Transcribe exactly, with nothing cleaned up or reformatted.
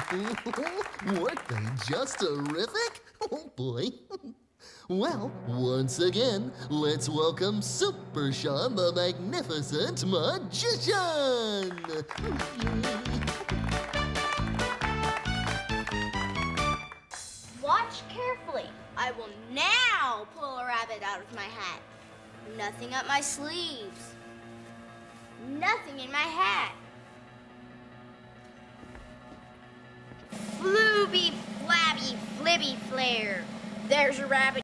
Weren't they just terrific? Oh boy. Well, once again, let's welcome Super Sean, the Magnificent Magician! Watch carefully. I will now pull a rabbit out of my hat. Nothing up my sleeves. Nothing in my hat. Flooby, flabby, flibby, flare. There's a rabbit.